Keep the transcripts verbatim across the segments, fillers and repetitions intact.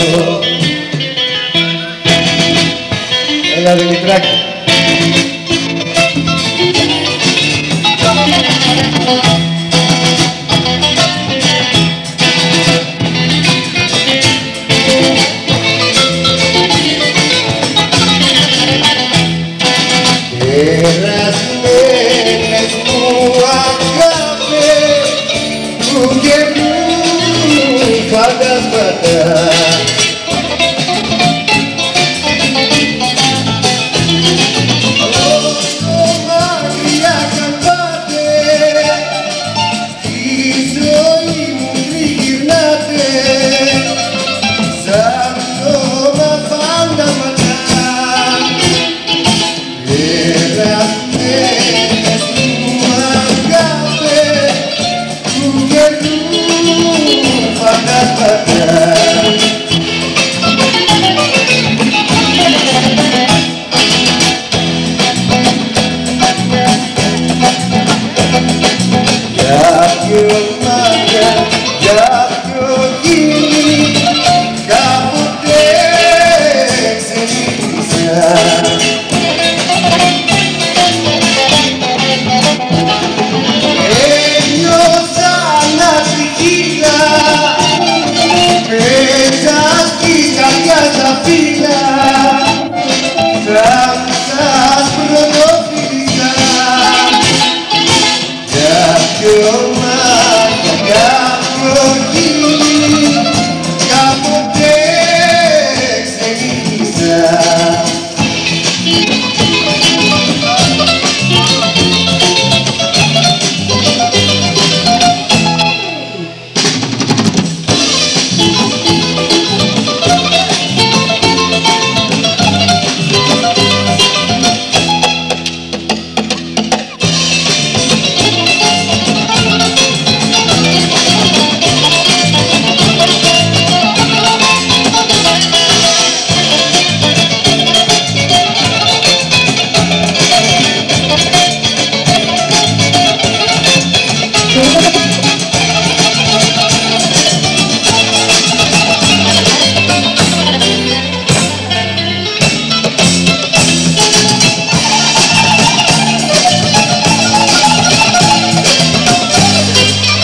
Έλα Δημητράκη. Περασμένες μου αγάπες που γεμούν φαντάσματα όσο μακριά κι αν πάτε η ζωή μου τριγυρνάτε σαν πτώμα φαντάσματα. Περασμένες μου αγάπες που γελούν φαντάσματα για ποιο μάτια, για ποιο γύρι κάποτε ξενύχτησα. Σας πρωτοφίλησα κάποιο μάτια, κάποιο γύρι κάποτε ξενύχτησα.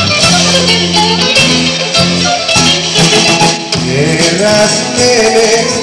Περασμένες